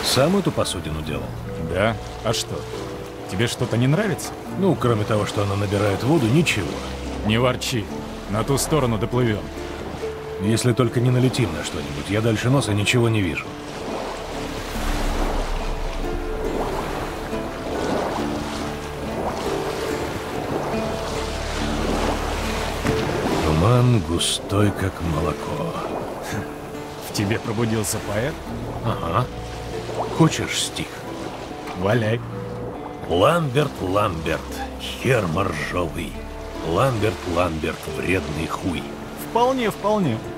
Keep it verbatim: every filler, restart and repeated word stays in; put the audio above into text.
Сам эту посудину делал? Да? А что? Тебе что-то не нравится? Ну, кроме того, что она набирает воду, ничего. Не ворчи. На ту сторону доплывем. Если только не налетим на что-нибудь, я дальше носа ничего не вижу. Туман густой, как молоко. В тебе пробудился поэт? Ага. Хочешь стих? Валяй. Ламберт, Ламберт, хер моржовый. Ламберт, Ламберт, вредный хуй. Вполне, вполне.